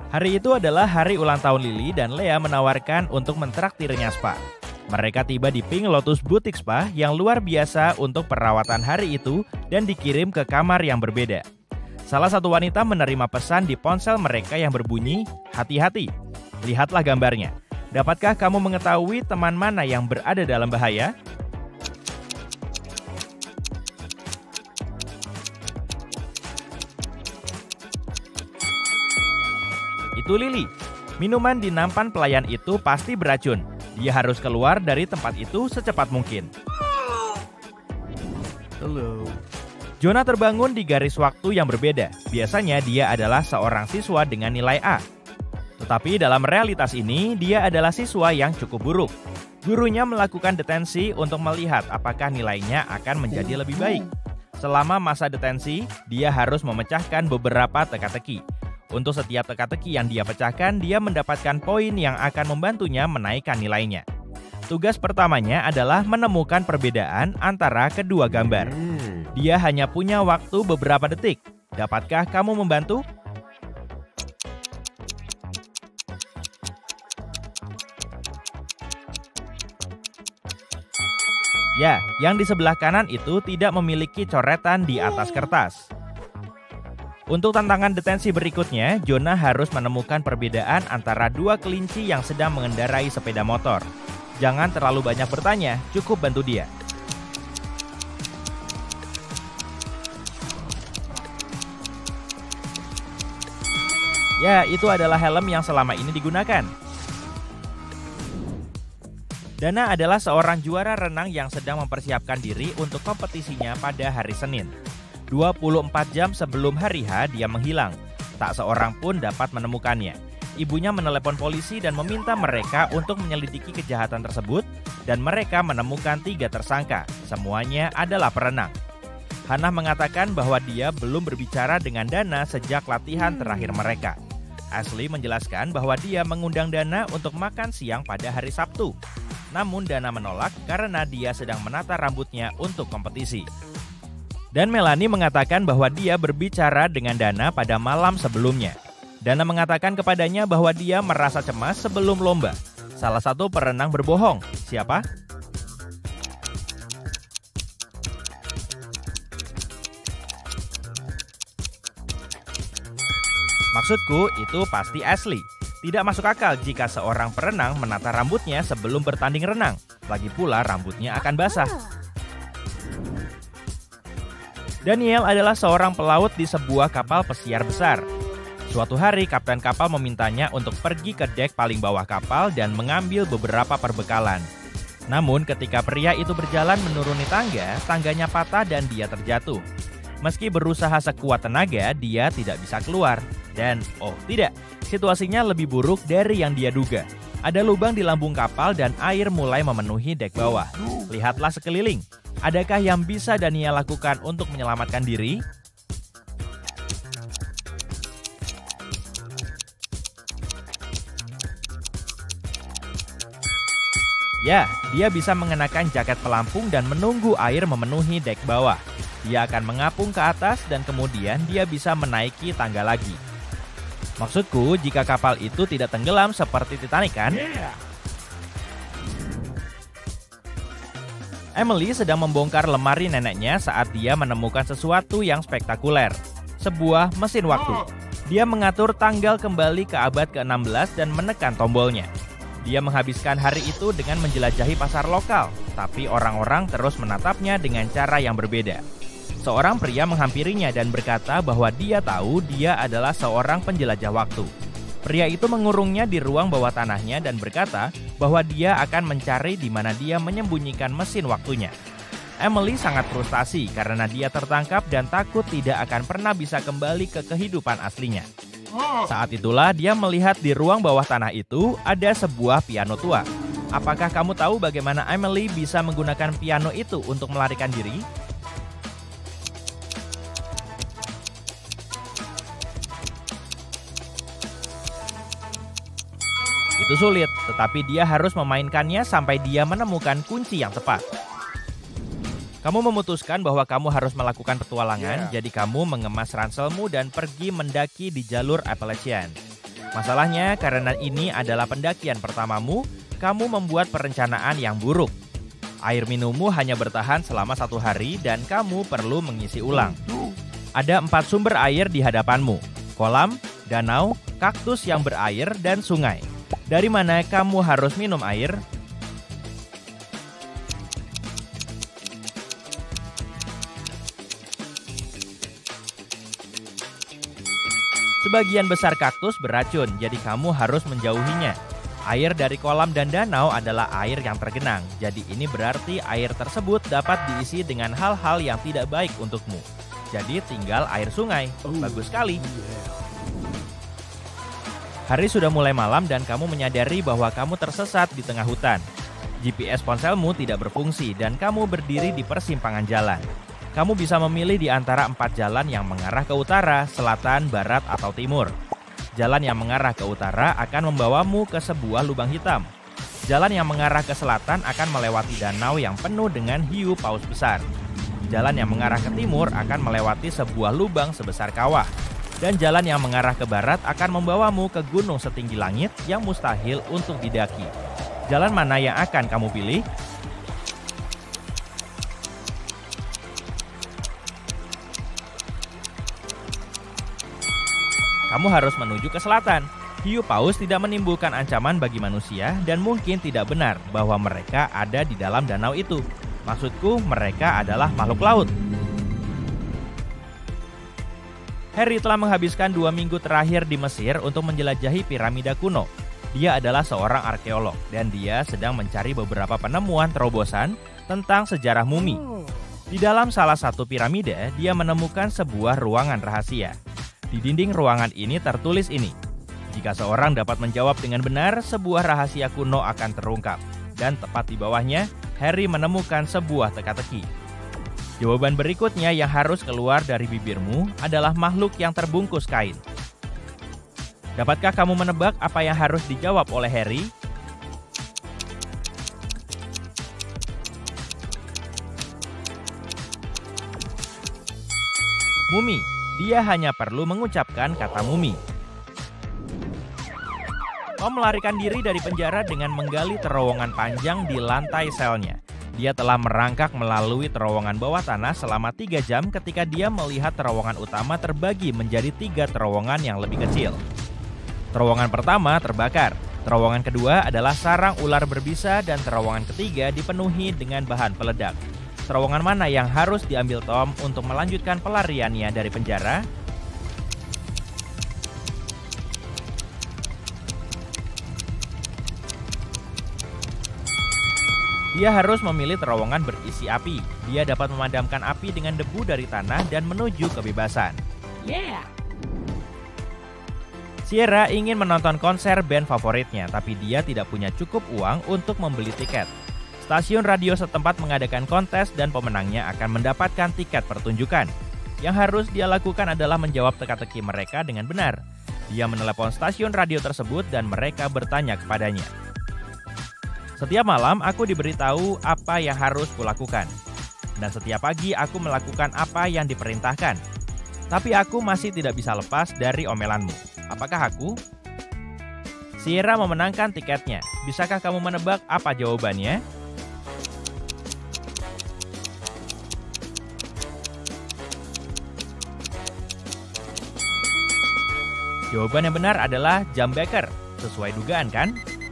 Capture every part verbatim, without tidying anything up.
Hari itu adalah hari ulang tahun Lily dan Lea menawarkan untuk mentraktirnya spa. Mereka tiba di Pink Lotus Boutique Spa yang luar biasa untuk perawatan hari itu dan dikirim ke kamar yang berbeda. Salah satu wanita menerima pesan di ponsel mereka yang berbunyi, "Hati-hati." Lihatlah gambarnya. Dapatkah kamu mengetahui teman mana yang berada dalam bahaya? Itu Lily. Minuman di nampan pelayan itu pasti beracun. Dia harus keluar dari tempat itu secepat mungkin. Halo. Jonah terbangun di garis waktu yang berbeda. Biasanya dia adalah seorang siswa dengan nilai A. Tetapi dalam realitas ini, dia adalah siswa yang cukup buruk. Gurunya melakukan detensi untuk melihat apakah nilainya akan menjadi lebih baik. Selama masa detensi, dia harus memecahkan beberapa teka-teki. Untuk setiap teka-teki yang dia pecahkan, dia mendapatkan poin yang akan membantunya menaikkan nilainya. Tugas pertamanya adalah menemukan perbedaan antara kedua gambar. Dia hanya punya waktu beberapa detik. Dapatkah kamu membantu? Ya, yang di sebelah kanan itu tidak memiliki coretan di atas kertas. Untuk tantangan detensi berikutnya, Jonah harus menemukan perbedaan antara dua kelinci yang sedang mengendarai sepeda motor. Jangan terlalu banyak bertanya, cukup bantu dia. Ya, itu adalah helm yang selama ini digunakan. Dana adalah seorang juara renang yang sedang mempersiapkan diri untuk kompetisinya pada hari Senin. dua puluh empat jam sebelum hari H, dia menghilang. Tak seorang pun dapat menemukannya. Ibunya menelepon polisi dan meminta mereka untuk menyelidiki kejahatan tersebut, dan mereka menemukan tiga tersangka. Semuanya adalah perenang. Hannah mengatakan bahwa dia belum berbicara dengan Dana sejak latihan terakhir mereka. Ashley menjelaskan bahwa dia mengundang Dana untuk makan siang pada hari Sabtu. Namun Dana menolak karena dia sedang menata rambutnya untuk kompetisi. Dan Melanie mengatakan bahwa dia berbicara dengan Dana pada malam sebelumnya. Dana mengatakan kepadanya bahwa dia merasa cemas sebelum lomba. Salah satu perenang berbohong. Siapa? Maksudku, itu pasti Ashley. Tidak masuk akal jika seorang perenang menata rambutnya sebelum bertanding renang. Lagi pula rambutnya akan basah. Daniel adalah seorang pelaut di sebuah kapal pesiar besar. Suatu hari, kapten kapal memintanya untuk pergi ke dek paling bawah kapal dan mengambil beberapa perbekalan. Namun, ketika pria itu berjalan menuruni tangga, tangganya patah dan dia terjatuh. Meski berusaha sekuat tenaga, dia tidak bisa keluar. Dan, oh tidak, situasinya lebih buruk dari yang dia duga. Ada lubang di lambung kapal dan air mulai memenuhi dek bawah. Lihatlah sekeliling. Adakah yang bisa Daniel lakukan untuk menyelamatkan diri? Ya, dia bisa mengenakan jaket pelampung dan menunggu air memenuhi dek bawah. Dia akan mengapung ke atas dan kemudian dia bisa menaiki tangga lagi. Maksudku, jika kapal itu tidak tenggelam seperti Titanic kan? Yeah. Emily sedang membongkar lemari neneknya saat dia menemukan sesuatu yang spektakuler. Sebuah mesin waktu. Dia mengatur tanggal kembali ke abad ke enam belas dan menekan tombolnya. Dia menghabiskan hari itu dengan menjelajahi pasar lokal, tapi orang-orang terus menatapnya dengan cara yang berbeda. Seorang pria menghampirinya dan berkata bahwa dia tahu dia adalah seorang penjelajah waktu. Pria itu mengurungnya di ruang bawah tanahnya dan berkata bahwa dia akan mencari di mana dia menyembunyikan mesin waktunya. Emily sangat frustasi karena dia tertangkap dan takut tidak akan pernah bisa kembali ke kehidupan aslinya. Saat itulah dia melihat di ruang bawah tanah itu ada sebuah piano tua. Apakah kamu tahu bagaimana Emily bisa menggunakan piano itu untuk melarikan diri? Itu sulit, tetapi dia harus memainkannya sampai dia menemukan kunci yang tepat. Kamu memutuskan bahwa kamu harus melakukan petualangan, yeah. Jadi kamu mengemas ranselmu dan pergi mendaki di jalur Appalachian. Masalahnya karena ini adalah pendakian pertamamu, kamu membuat perencanaan yang buruk. Air minummu hanya bertahan selama satu hari dan kamu perlu mengisi ulang. Ada empat sumber air di hadapanmu: kolam, danau, kaktus yang berair, dan sungai. Dari mana kamu harus minum air? Sebagian besar kaktus beracun, jadi kamu harus menjauhinya. Air dari kolam dan danau adalah air yang tergenang, jadi ini berarti air tersebut dapat diisi dengan hal-hal yang tidak baik untukmu. Jadi tinggal air sungai. Bagus sekali. Hari sudah mulai malam dan kamu menyadari bahwa kamu tersesat di tengah hutan. G P S ponselmu tidak berfungsi dan kamu berdiri di persimpangan jalan. Kamu bisa memilih di antara empat jalan yang mengarah ke utara, selatan, barat, atau timur. Jalan yang mengarah ke utara akan membawamu ke sebuah lubang hitam. Jalan yang mengarah ke selatan akan melewati danau yang penuh dengan hiu paus besar. Jalan yang mengarah ke timur akan melewati sebuah lubang sebesar kawah. Dan jalan yang mengarah ke barat akan membawamu ke gunung setinggi langit yang mustahil untuk didaki. Jalan mana yang akan kamu pilih? Kamu harus menuju ke selatan. Hiu paus tidak menimbulkan ancaman bagi manusia dan mungkin tidak benar bahwa mereka ada di dalam danau itu. Maksudku, mereka adalah makhluk laut. Harry telah menghabiskan dua minggu terakhir di Mesir untuk menjelajahi piramida kuno. Dia adalah seorang arkeolog dan dia sedang mencari beberapa penemuan terobosan tentang sejarah mumi. Di dalam salah satu piramida, dia menemukan sebuah ruangan rahasia. Di dinding ruangan ini tertulis ini: jika seorang dapat menjawab dengan benar, sebuah rahasia kuno akan terungkap. Dan tepat di bawahnya, Harry menemukan sebuah teka-teki. Jawaban berikutnya yang harus keluar dari bibirmu adalah makhluk yang terbungkus kain. Dapatkah kamu menebak apa yang harus dijawab oleh Harry? Mumi. Dia hanya perlu mengucapkan kata mumi. Tom melarikan diri dari penjara dengan menggali terowongan panjang di lantai selnya. Dia telah merangkak melalui terowongan bawah tanah selama tiga jam ketika dia melihat terowongan utama terbagi menjadi tiga terowongan yang lebih kecil. Terowongan pertama terbakar, terowongan kedua adalah sarang ular berbisa, dan terowongan ketiga dipenuhi dengan bahan peledak. Terowongan mana yang harus diambil Tom untuk melanjutkan pelariannya dari penjara? Dia harus memilih terowongan berisi api. Dia dapat memadamkan api dengan debu dari tanah dan menuju kebebasan. Yeah. Sierra ingin menonton konser band favoritnya, tapi dia tidak punya cukup uang untuk membeli tiket. Stasiun radio setempat mengadakan kontes dan pemenangnya akan mendapatkan tiket pertunjukan. Yang harus dia lakukan adalah menjawab teka-teki mereka dengan benar. Dia menelepon stasiun radio tersebut dan mereka bertanya kepadanya. Setiap malam aku diberitahu apa yang harus kulakukan. Dan setiap pagi aku melakukan apa yang diperintahkan. Tapi aku masih tidak bisa lepas dari omelanmu. Apakah aku? Sierra memenangkan tiketnya. Bisakah kamu menebak apa jawabannya? Jawaban yang benar adalah jam beker. Sesuai dugaan kan?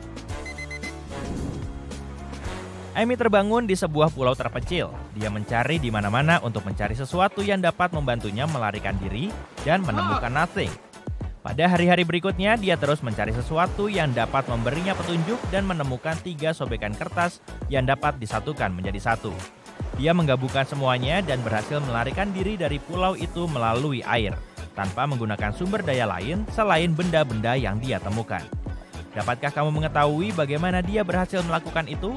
Amy terbangun di sebuah pulau terpencil. Dia mencari di mana-mana untuk mencari sesuatu yang dapat membantunya melarikan diri dan menemukan nothing. Pada hari-hari berikutnya, dia terus mencari sesuatu yang dapat memberinya petunjuk dan menemukan tiga sobekan kertas yang dapat disatukan menjadi satu. Dia menggabungkan semuanya dan berhasil melarikan diri dari pulau itu melalui air, tanpa menggunakan sumber daya lain selain benda-benda yang dia temukan. Dapatkah kamu mengetahui bagaimana dia berhasil melakukan itu?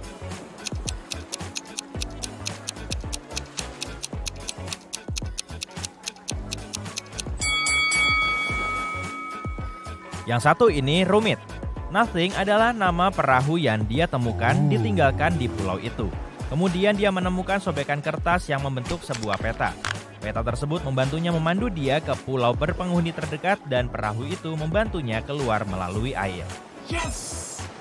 Yang satu ini rumit. Nothing adalah nama perahu yang dia temukan ditinggalkan di pulau itu. Kemudian dia menemukan sobekan kertas yang membentuk sebuah peta. Peta tersebut membantunya memandu dia ke pulau berpenghuni terdekat dan perahu itu membantunya keluar melalui air. Yes!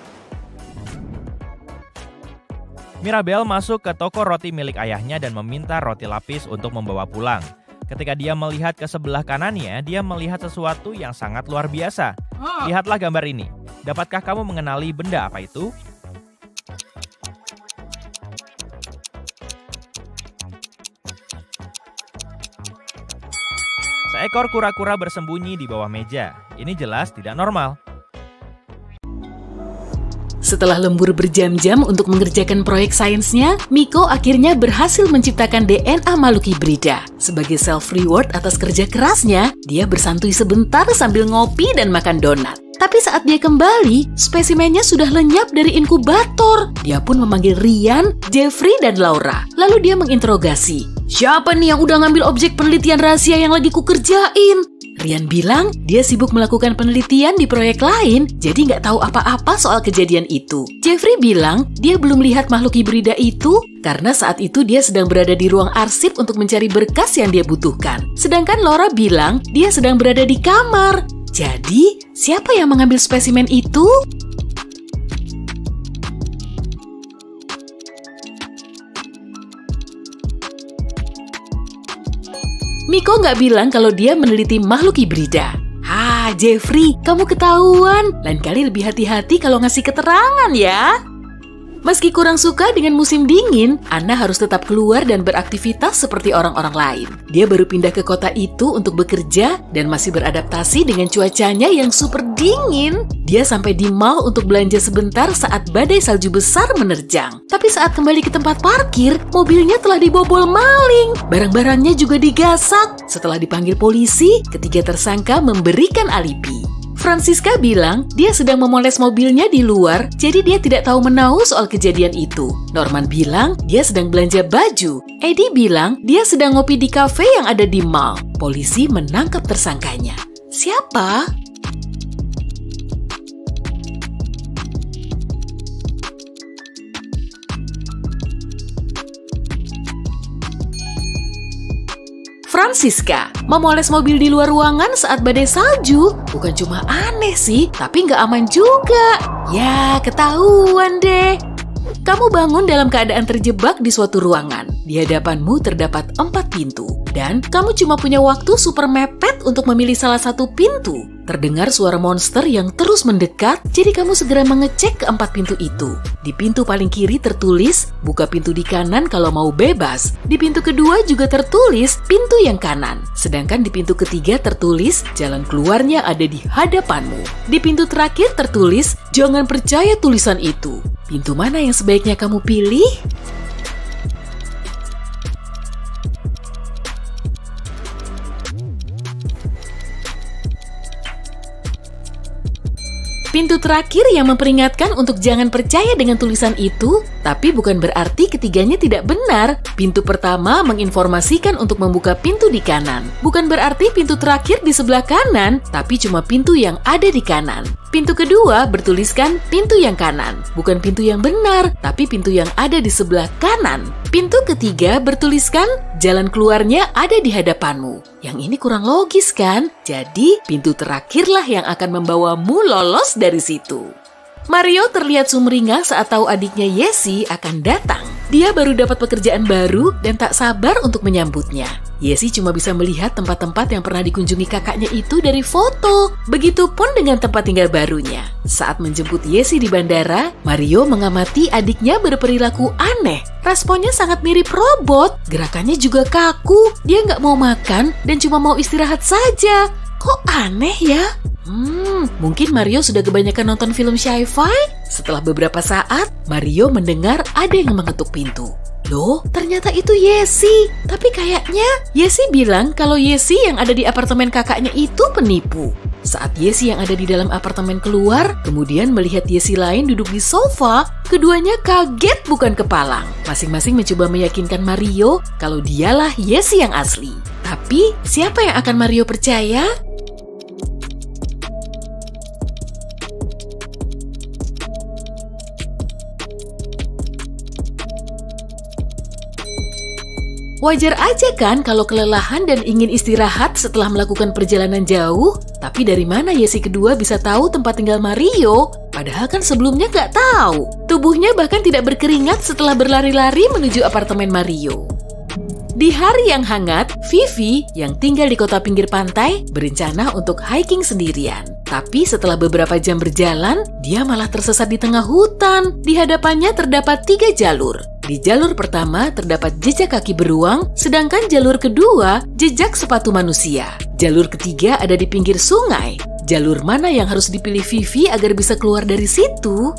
Mirabel masuk ke toko roti milik ayahnya dan meminta roti lapis untuk membawa pulang. Ketika dia melihat ke sebelah kanannya, dia melihat sesuatu yang sangat luar biasa. Lihatlah gambar ini. Dapatkah kamu mengenali benda apa itu? Seekor kura-kura bersembunyi di bawah meja. Ini jelas tidak normal. Setelah lembur berjam-jam untuk mengerjakan proyek sainsnya, Miko akhirnya berhasil menciptakan D N A makhluk hibrida. Sebagai self-reward atas kerja kerasnya, dia bersantui sebentar sambil ngopi dan makan donat. Tapi saat dia kembali, spesimennya sudah lenyap dari inkubator. Dia pun memanggil Ryan, Jeffrey, dan Laura. Lalu dia menginterogasi, "Siapa nih yang udah ngambil objek penelitian rahasia yang lagi kukerjain?" Ryan bilang dia sibuk melakukan penelitian di proyek lain, jadi nggak tahu apa-apa soal kejadian itu. Jeffrey bilang dia belum lihat makhluk hibrida itu karena saat itu dia sedang berada di ruang arsip untuk mencari berkas yang dia butuhkan. Sedangkan Laura bilang dia sedang berada di kamar. Jadi, siapa yang mengambil spesimen itu? Miko nggak bilang kalau dia meneliti makhluk hibrida. "Hah, Jeffrey, kamu ketahuan. Lain kali lebih hati-hati kalau ngasih keterangan ya." Meski kurang suka dengan musim dingin, Anna harus tetap keluar dan beraktivitas seperti orang-orang lain. Dia baru pindah ke kota itu untuk bekerja dan masih beradaptasi dengan cuacanya yang super dingin. Dia sampai di mall untuk belanja sebentar saat badai salju besar menerjang. Tapi saat kembali ke tempat parkir, mobilnya telah dibobol maling. Barang-barangnya juga digasak. Setelah dipanggil polisi, ketiga tersangka memberikan alibi. Francisca bilang dia sedang memoles mobilnya di luar, jadi dia tidak tahu menahu soal kejadian itu. Norman bilang dia sedang belanja baju. Eddie bilang dia sedang ngopi di kafe yang ada di mall. Polisi menangkap tersangkanya. Siapa? Francisca memoles mobil di luar ruangan saat badai salju. Bukan cuma aneh sih, tapi nggak aman juga. Ya, ketahuan deh. Kamu bangun dalam keadaan terjebak di suatu ruangan. Di hadapanmu terdapat empat pintu. Dan kamu cuma punya waktu super mepet untuk memilih salah satu pintu. Terdengar suara monster yang terus mendekat, jadi kamu segera mengecek keempat pintu itu. Di pintu paling kiri tertulis, buka pintu di kanan kalau mau bebas. Di pintu kedua juga tertulis, pintu yang kanan. Sedangkan di pintu ketiga tertulis, jalan keluarnya ada di hadapanmu. Di pintu terakhir tertulis, jangan percaya tulisan itu. Pintu mana yang sebaiknya kamu pilih? Pintu terakhir yang memperingatkan untuk jangan percaya dengan tulisan itu, tapi bukan berarti ketiganya tidak benar. Pintu pertama menginformasikan untuk membuka pintu di kanan. Bukan berarti pintu terakhir di sebelah kanan, tapi cuma pintu yang ada di kanan. Pintu kedua bertuliskan pintu yang kanan, bukan pintu yang benar, tapi pintu yang ada di sebelah kanan. Pintu ketiga bertuliskan jalan keluarnya ada di hadapanmu. Yang ini kurang logis kan? Jadi pintu terakhirlah yang akan membawamu lolos dari situ. Mario terlihat sumringah saat tahu adiknya Yesi akan datang. Dia baru dapat pekerjaan baru dan tak sabar untuk menyambutnya. Yesi cuma bisa melihat tempat-tempat yang pernah dikunjungi kakaknya itu dari foto. Begitupun dengan tempat tinggal barunya. Saat menjemput Yesi di bandara, Mario mengamati adiknya berperilaku aneh. Responnya sangat mirip robot. Gerakannya juga kaku. Dia nggak mau makan dan cuma mau istirahat saja. Kok aneh ya? Hmm, mungkin Mario sudah kebanyakan nonton film sci-fi? Setelah beberapa saat, Mario mendengar ada yang mengetuk pintu. Loh, ternyata itu Yesi. Tapi kayaknya Yesi bilang kalau Yesi yang ada di apartemen kakaknya itu penipu. Saat Yesi yang ada di dalam apartemen keluar, kemudian melihat Yesi lain duduk di sofa, keduanya kaget bukan kepalang. Masing-masing mencoba meyakinkan Mario kalau dialah Yesi yang asli. Tapi, siapa yang akan Mario percaya? Wajar aja kan kalau kelelahan dan ingin istirahat setelah melakukan perjalanan jauh? Tapi dari mana ya si kedua bisa tahu tempat tinggal Mario? Padahal kan sebelumnya nggak tahu. Tubuhnya bahkan tidak berkeringat setelah berlari-lari menuju apartemen Mario. Di hari yang hangat, Vivi yang tinggal di kota pinggir pantai berencana untuk hiking sendirian. Tapi setelah beberapa jam berjalan, dia malah tersesat di tengah hutan. Di hadapannya terdapat tiga jalur. Di jalur pertama terdapat jejak kaki beruang, sedangkan jalur kedua jejak sepatu manusia. Jalur ketiga ada di pinggir sungai. Jalur mana yang harus dipilih Vivi agar bisa keluar dari situ?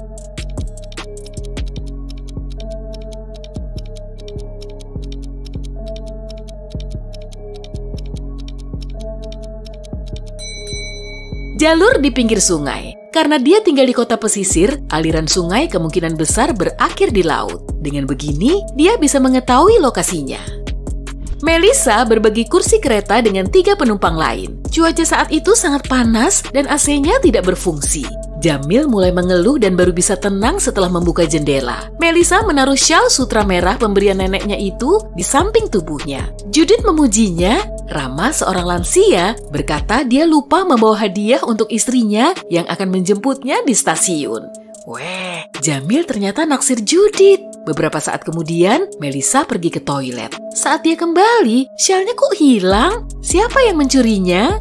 Jalur di pinggir sungai. Karena dia tinggal di kota pesisir, aliran sungai kemungkinan besar berakhir di laut. Dengan begini, dia bisa mengetahui lokasinya. Melissa berbagi kursi kereta dengan tiga penumpang lain. Cuaca saat itu sangat panas dan A C-nya tidak berfungsi. Jamil mulai mengeluh dan baru bisa tenang setelah membuka jendela. Melissa menaruh syal sutra merah pemberian neneknya itu di samping tubuhnya. Judith memujinya. Rama, seorang lansia, berkata dia lupa membawa hadiah untuk istrinya yang akan menjemputnya di stasiun. Weh, Jamil ternyata naksir Judith. Beberapa saat kemudian, Melissa pergi ke toilet. Saat dia kembali, syalnya kok hilang? Siapa yang mencurinya?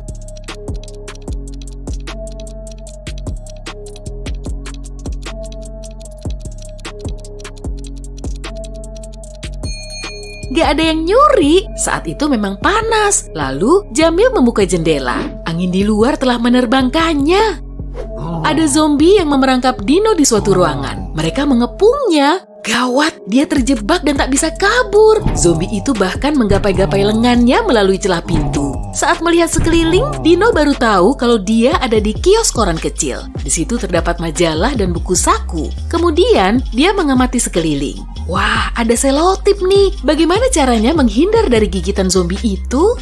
Gak ada yang nyuri. Saat itu memang panas. Lalu Jamil membuka jendela. Angin di luar telah menerbangkannya. Ada zombie yang memerangkap Dino di suatu ruangan. Mereka mengepungnya. Gawat, dia terjebak dan tak bisa kabur. Zombie itu bahkan menggapai-gapai lengannya melalui celah pintu. Saat melihat sekeliling, Dino baru tahu kalau dia ada di kios koran kecil. Di situ terdapat majalah dan buku saku. Kemudian, dia mengamati sekeliling. Wah, ada selotip nih. Bagaimana caranya menghindar dari gigitan zombie itu?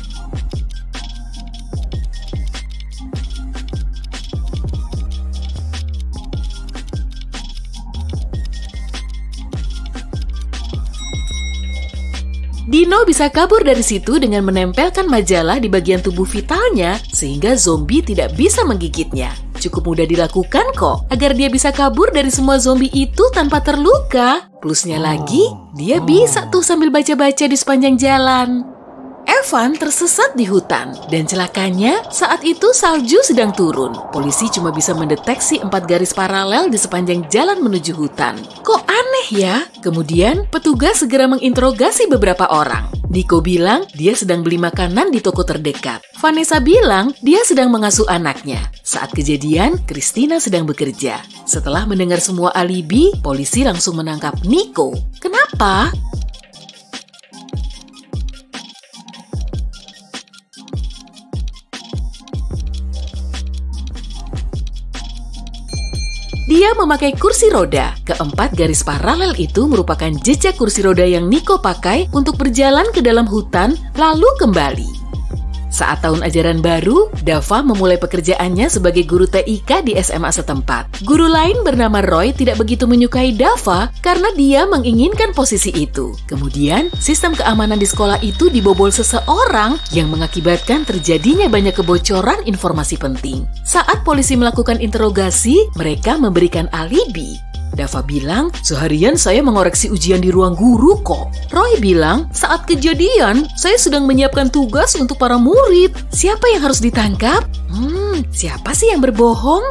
Dino bisa kabur dari situ dengan menempelkan majalah di bagian tubuh vitalnya sehingga zombie tidak bisa menggigitnya. Cukup mudah dilakukan kok, agar dia bisa kabur dari semua zombie itu tanpa terluka. Plusnya lagi, dia bisa tuh sambil baca-baca di sepanjang jalan. Evan tersesat di hutan, dan celakanya saat itu salju sedang turun. Polisi cuma bisa mendeteksi empat garis paralel di sepanjang jalan menuju hutan. Kok aneh ya? Kemudian petugas segera menginterogasi beberapa orang. Nico bilang dia sedang beli makanan di toko terdekat. Vanessa bilang dia sedang mengasuh anaknya. Saat kejadian, Christina sedang bekerja. Setelah mendengar semua alibi, polisi langsung menangkap Nico. Kenapa? Dia memakai kursi roda. Keempat garis paralel itu merupakan jejak kursi roda yang Nico pakai untuk berjalan ke dalam hutan, lalu kembali. Saat tahun ajaran baru, Dava memulai pekerjaannya sebagai guru T I K di S M A setempat. Guru lain bernama Roy tidak begitu menyukai Dava karena dia menginginkan posisi itu. Kemudian, sistem keamanan di sekolah itu dibobol seseorang yang mengakibatkan terjadinya banyak kebocoran informasi penting. Saat polisi melakukan interogasi, mereka memberikan alibi. Dava bilang, seharian saya mengoreksi ujian di ruang guru kok. Roy bilang, saat kejadian, saya sedang menyiapkan tugas untuk para murid. Siapa yang harus ditangkap? Hmm, siapa sih yang berbohong?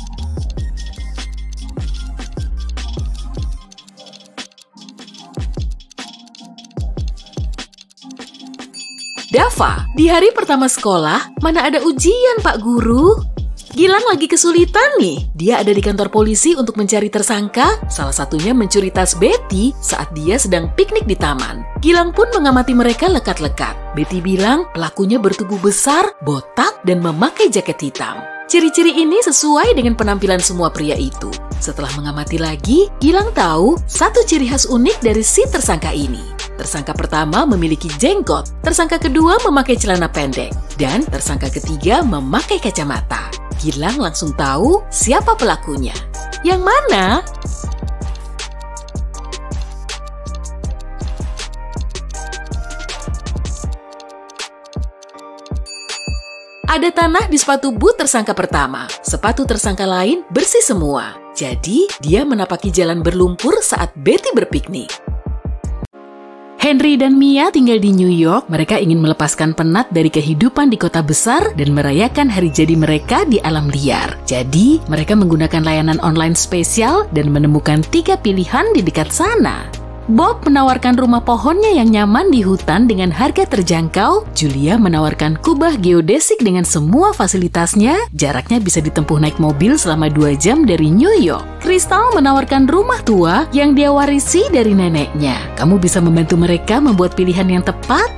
Dava, di hari pertama sekolah, mana ada ujian Pak Guru? Gilang lagi kesulitan nih. Dia ada di kantor polisi untuk mencari tersangka. Salah satunya mencuri tas Betty saat dia sedang piknik di taman. Gilang pun mengamati mereka lekat-lekat. Betty bilang pelakunya bertubuh besar, botak, dan memakai jaket hitam. Ciri-ciri ini sesuai dengan penampilan semua pria itu. Setelah mengamati lagi, Gilang tahu satu ciri khas unik dari si tersangka ini. Tersangka pertama memiliki jenggot, tersangka kedua memakai celana pendek, dan tersangka ketiga memakai kacamata. Gilang langsung tahu siapa pelakunya. Yang mana? Ada tanah di sepatu boot tersangka pertama. Sepatu tersangka lain bersih semua. Jadi, dia menapaki jalan berlumpur saat Betty berpiknik. Henry dan Mia tinggal di New York. Mereka ingin melepaskan penat dari kehidupan di kota besar dan merayakan hari jadi mereka di alam liar. Jadi, mereka menggunakan layanan online spesial dan menemukan tiga pilihan di dekat sana. Bob menawarkan rumah pohonnya yang nyaman di hutan dengan harga terjangkau. Julia menawarkan kubah geodesik dengan semua fasilitasnya. Jaraknya bisa ditempuh naik mobil selama dua jam dari New York. Crystal menawarkan rumah tua yang dia warisi dari neneknya. Kamu bisa membantu mereka membuat pilihan yang tepat.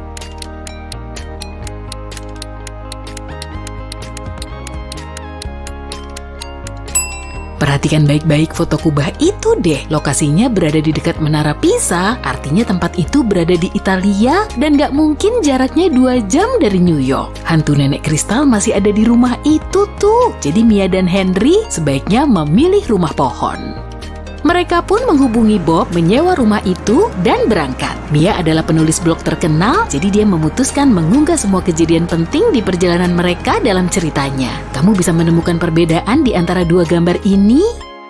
Perhatikan baik-baik foto kubah itu deh. Lokasinya berada di dekat Menara Pisa, artinya tempat itu berada di Italia dan gak mungkin jaraknya dua jam dari New York. Hantu nenek kristal masih ada di rumah itu tuh. Jadi Mia dan Henry sebaiknya memilih rumah pohon. Mereka pun menghubungi Bob menyewa rumah itu dan berangkat. Mia adalah penulis blog terkenal, jadi dia memutuskan mengunggah semua kejadian penting di perjalanan mereka dalam ceritanya. Kamu bisa menemukan perbedaan di antara dua gambar ini.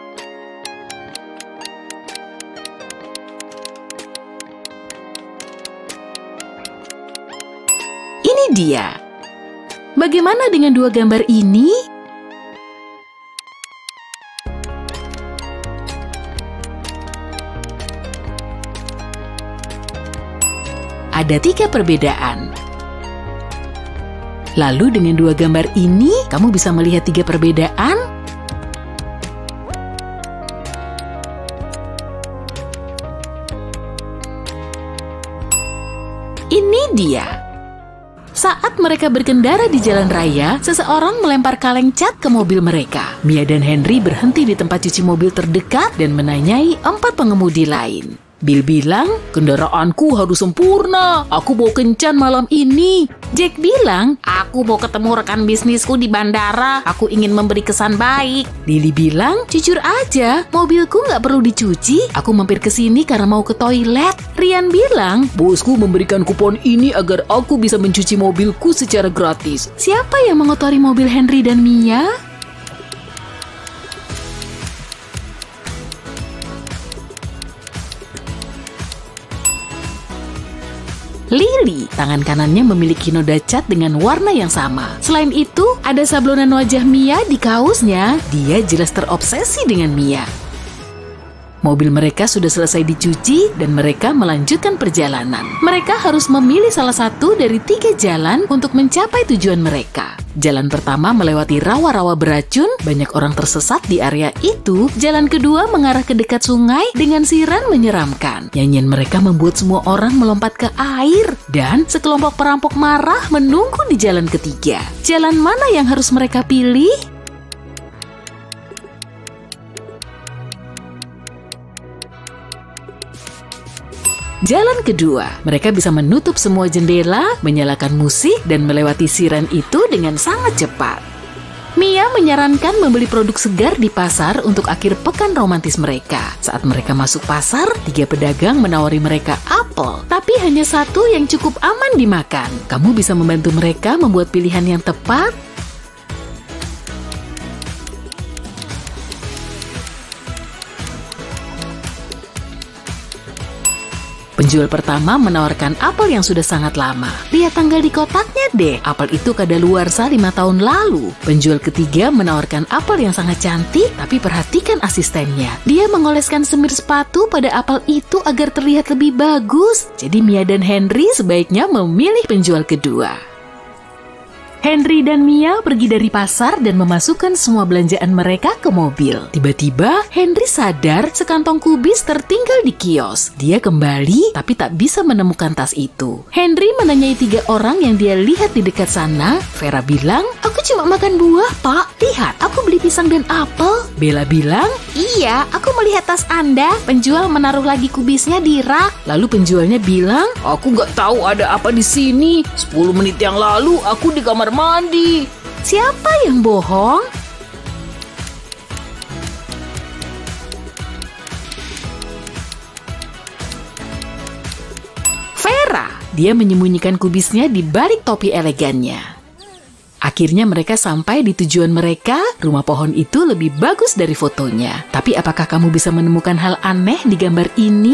Ini dia. Bagaimana dengan dua gambar ini? Ada tiga perbedaan. Lalu dengan dua gambar ini, kamu bisa melihat tiga perbedaan. Ini dia. Saat mereka berkendara di jalan raya, seseorang melempar kaleng cat ke mobil mereka. Mia dan Henry berhenti di tempat cuci mobil terdekat dan menanyai empat pengemudi lain. Bill bilang, kendaraanku harus sempurna. Aku mau kencan malam ini. Jack bilang, aku mau ketemu rekan bisnisku di bandara. Aku ingin memberi kesan baik. Lily bilang, jujur aja, mobilku nggak perlu dicuci. Aku mampir ke sini karena mau ke toilet. Ryan bilang, bosku memberikan kupon ini agar aku bisa mencuci mobilku secara gratis. Siapa yang mengotori mobil Henry dan Mia? Lily, tangan kanannya memiliki noda cat dengan warna yang sama. Selain itu, ada sablonan wajah Mia di kaosnya. Dia jelas terobsesi dengan Mia. Mobil mereka sudah selesai dicuci dan mereka melanjutkan perjalanan. Mereka harus memilih salah satu dari tiga jalan untuk mencapai tujuan mereka. Jalan pertama melewati rawa-rawa beracun, banyak orang tersesat di area itu. Jalan kedua mengarah ke dekat sungai dengan siren menyeramkan. Nyanyian mereka membuat semua orang melompat ke air. Dan sekelompok perampok marah menunggu di jalan ketiga. Jalan mana yang harus mereka pilih? Jalan kedua, mereka bisa menutup semua jendela, menyalakan musik, dan melewati siren itu dengan sangat cepat. Mia menyarankan membeli produk segar di pasar untuk akhir pekan romantis mereka. Saat mereka masuk pasar, tiga pedagang menawari mereka apel, tapi hanya satu yang cukup aman dimakan. Kamu bisa membantu mereka membuat pilihan yang tepat. Penjual pertama menawarkan apel yang sudah sangat lama. Lihat tanggal di kotaknya deh, apel itu kadaluarsa lima tahun lalu. Penjual ketiga menawarkan apel yang sangat cantik, tapi perhatikan asistennya. Dia mengoleskan semir sepatu pada apel itu agar terlihat lebih bagus. Jadi Mia dan Henry sebaiknya memilih penjual kedua. Henry dan Mia pergi dari pasar dan memasukkan semua belanjaan mereka ke mobil. Tiba-tiba, Henry sadar sekantong kubis tertinggal di kios. Dia kembali, tapi tak bisa menemukan tas itu. Henry menanyai tiga orang yang dia lihat di dekat sana. Vera bilang, aku cuma makan buah, Pak. Lihat, aku beli pisang dan apel. Bella bilang, iya, aku melihat tas Anda. Penjual menaruh lagi kubisnya di rak. Lalu penjualnya bilang, aku nggak tahu ada apa di sini. sepuluh menit yang lalu, aku di kamar mandi. Siapa yang bohong? Vera. Dia menyembunyikan kubisnya di balik topi elegannya. Akhirnya mereka sampai di tujuan mereka. Rumah pohon itu lebih bagus dari fotonya. Tapi apakah kamu bisa menemukan hal aneh di gambar ini?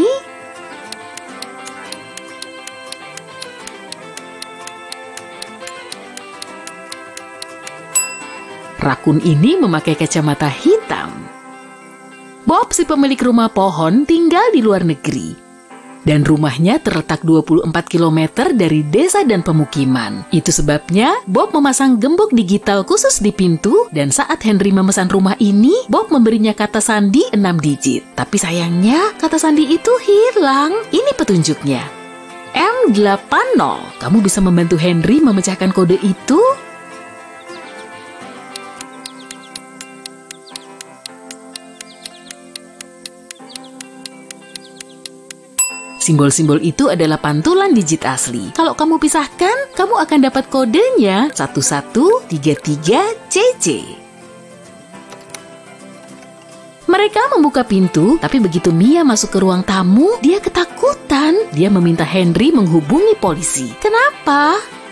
Rakun ini memakai kacamata hitam. Bob, si pemilik rumah pohon, tinggal di luar negeri. Dan rumahnya terletak dua puluh empat kilometer dari desa dan pemukiman. Itu sebabnya Bob memasang gembok digital khusus di pintu, dan saat Henry memesan rumah ini, Bob memberinya kata sandi enam digit. Tapi sayangnya, kata sandi itu hilang. Ini petunjuknya. M delapan nol. Kamu bisa membantu Henry memecahkan kode itu? Simbol-simbol itu adalah pantulan digit asli. Kalau kamu pisahkan, kamu akan dapat kodenya satu satu tiga tiga C C. Mereka membuka pintu, tapi begitu Mia masuk ke ruang tamu, dia ketakutan. Dia meminta Henry menghubungi polisi. Kenapa?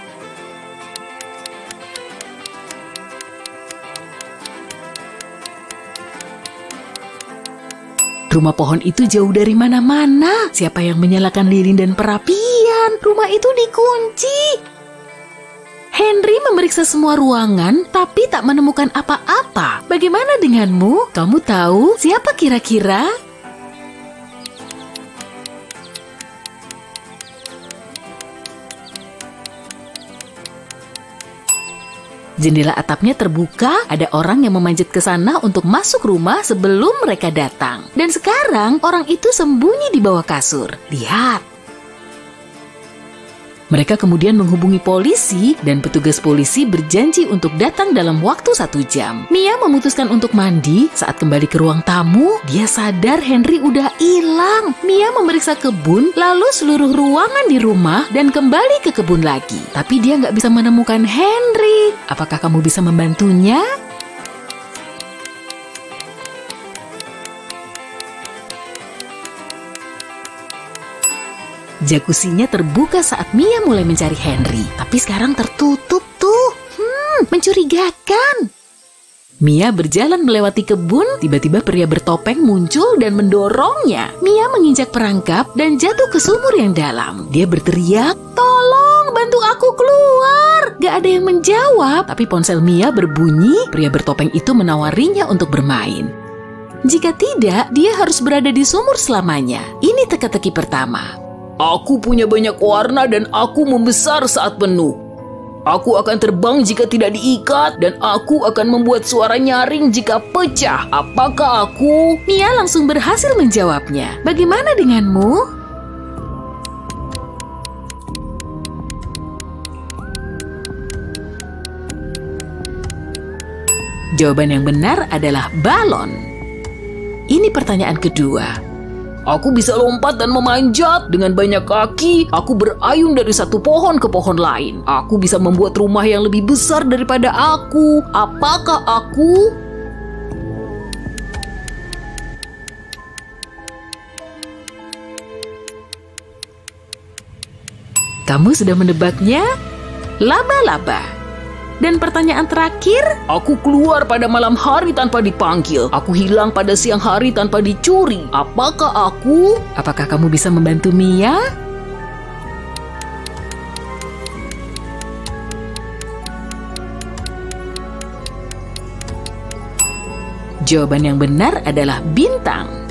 Rumah pohon itu jauh dari mana-mana. Siapa yang menyalakan lilin dan perapian? Rumah itu dikunci. Henry memeriksa semua ruangan, tapi tak menemukan apa-apa. Bagaimana denganmu? Kamu tahu siapa kira-kira? Jendela atapnya terbuka, ada orang yang memanjat ke sana untuk masuk rumah sebelum mereka datang. Dan sekarang orang itu sembunyi di bawah kasur. Lihat. Mereka kemudian menghubungi polisi dan petugas polisi berjanji untuk datang dalam waktu satu jam. Mia memutuskan untuk mandi. Saat kembali ke ruang tamu, dia sadar Henry udah hilang. Mia memeriksa kebun, lalu seluruh ruangan di rumah dan kembali ke kebun lagi. Tapi dia nggak bisa menemukan Henry. Apakah kamu bisa membantunya? Jakusinya terbuka saat Mia mulai mencari Henry. Tapi sekarang tertutup tuh. Hmm, mencurigakan. Mia berjalan melewati kebun. Tiba-tiba pria bertopeng muncul dan mendorongnya. Mia menginjak perangkap dan jatuh ke sumur yang dalam. Dia berteriak, "Tolong, bantu aku keluar!" Gak ada yang menjawab. Tapi ponsel Mia berbunyi. Pria bertopeng itu menawarinya untuk bermain. Jika tidak, dia harus berada di sumur selamanya. Ini teka-teki pertama. Aku punya banyak warna dan aku membesar saat penuh. Aku akan terbang jika tidak diikat dan aku akan membuat suara nyaring jika pecah. Apakah aku? Mia langsung berhasil menjawabnya. Bagaimana denganmu? Jawaban yang benar adalah balon. Ini pertanyaan kedua. Aku bisa lompat dan memanjat. Dengan banyak kaki, aku berayun dari satu pohon ke pohon lain. Aku bisa membuat rumah yang lebih besar daripada aku. Apakah aku? Kamu sudah menebaknya? Laba-laba. Dan pertanyaan terakhir, aku keluar pada malam hari tanpa dipanggil. Aku hilang pada siang hari tanpa dicuri. Apakah aku? Apakah kamu bisa membantu Mia? Jawaban yang benar adalah bintang.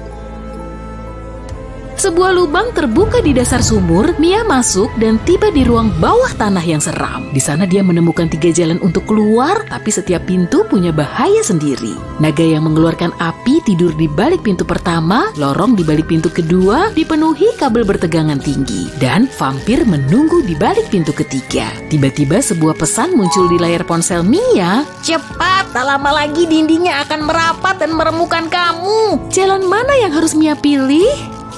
Sebuah lubang terbuka di dasar sumur. Mia masuk dan tiba di ruang bawah tanah yang seram. Di sana dia menemukan tiga jalan untuk keluar, tapi setiap pintu punya bahaya sendiri. Naga yang mengeluarkan api tidur di balik pintu pertama, lorong di balik pintu kedua dipenuhi kabel bertegangan tinggi, dan vampir menunggu di balik pintu ketiga. Tiba-tiba sebuah pesan muncul di layar ponsel Mia. Cepat, tak lama lagi dindingnya akan merapat dan meremukan kamu. Jalan mana yang harus Mia pilih?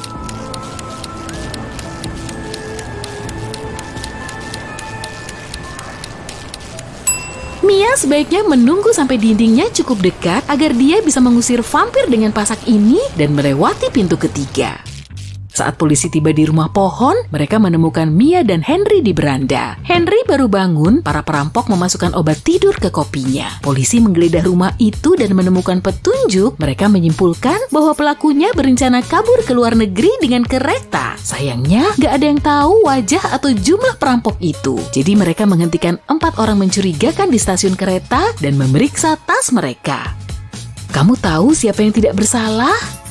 Mia sebaiknya menunggu sampai dindingnya cukup dekat agar dia bisa mengusir vampir dengan pasak ini dan melewati pintu ketiga. Saat polisi tiba di rumah pohon, mereka menemukan Mia dan Henry di beranda. Henry baru bangun, para perampok memasukkan obat tidur ke kopinya. Polisi menggeledah rumah itu dan menemukan petunjuk. Mereka menyimpulkan bahwa pelakunya berencana kabur ke luar negeri dengan kereta. Sayangnya, gak ada yang tahu wajah atau jumlah perampok itu. Jadi mereka menghentikan empat orang mencurigakan di stasiun kereta dan memeriksa tas mereka. Kamu tahu siapa yang tidak bersalah?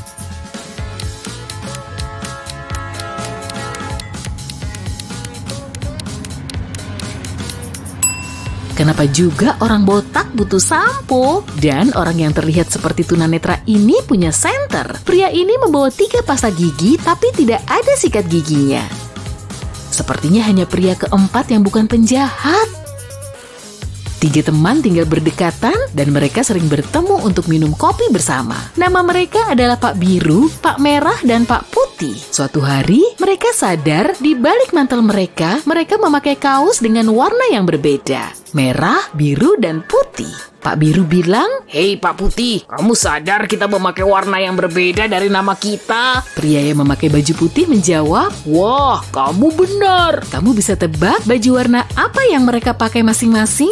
Kenapa juga orang botak butuh sampo? Dan orang yang terlihat seperti tunanetra ini punya senter. Pria ini membawa tiga pasta gigi tapi tidak ada sikat giginya. Sepertinya hanya pria keempat yang bukan penjahat. Tiga teman tinggal berdekatan dan mereka sering bertemu untuk minum kopi bersama. Nama mereka adalah Pak Biru, Pak Merah, dan Pak Putih. Suatu hari, mereka sadar di balik mantel mereka, mereka memakai kaos dengan warna yang berbeda. Merah, biru, dan putih. Pak Biru bilang, "Hei Pak Putih, kamu sadar kita memakai warna yang berbeda dari nama kita?" Pria yang memakai baju putih menjawab, "Wah, kamu benar." Kamu bisa tebak baju warna apa yang mereka pakai masing-masing?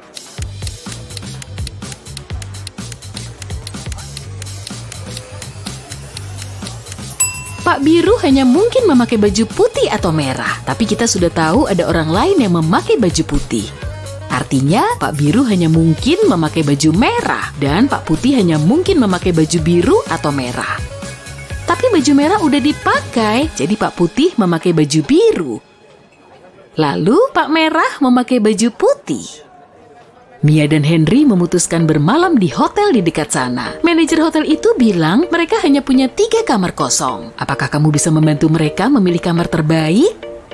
Pak Biru hanya mungkin memakai baju putih atau merah, tapi kita sudah tahu ada orang lain yang memakai baju putih. Artinya, Pak Biru hanya mungkin memakai baju merah dan Pak Putih hanya mungkin memakai baju biru atau merah. Tapi baju merah udah dipakai, jadi Pak Putih memakai baju biru. Lalu Pak Merah memakai baju putih. Mia dan Henry memutuskan bermalam di hotel di dekat sana. Manajer hotel itu bilang mereka hanya punya tiga kamar kosong. Apakah kamu bisa membantu mereka memilih kamar terbaik?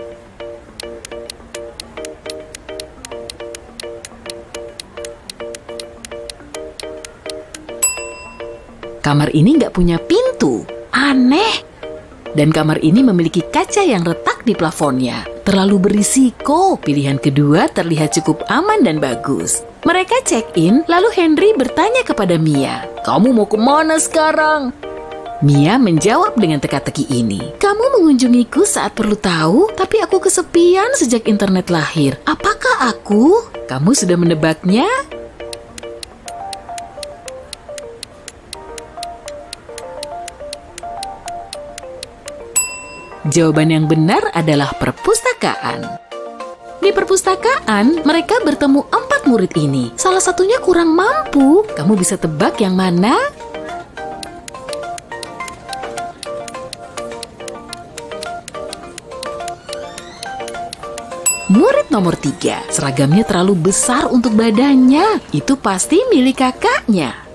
Kamar ini nggak punya pintu. Aneh. Dan kamar ini memiliki kaca yang retak di plafonnya. Terlalu berisiko. Pilihan kedua terlihat cukup aman dan bagus. Mereka check-in, lalu Henry bertanya kepada Mia, "Kamu mau kemana sekarang?" Mia menjawab dengan teka-teki ini. "Kamu mengunjungiku saat perlu tahu, tapi aku kesepian sejak internet lahir. Apakah aku?" Kamu sudah menebaknya? Jawaban yang benar adalah perpustakaan. Di perpustakaan, mereka bertemu empat murid ini. Salah satunya kurang mampu. Kamu bisa tebak yang mana? Murid nomor tiga. Seragamnya terlalu besar untuk badannya. Itu pasti milik kakaknya.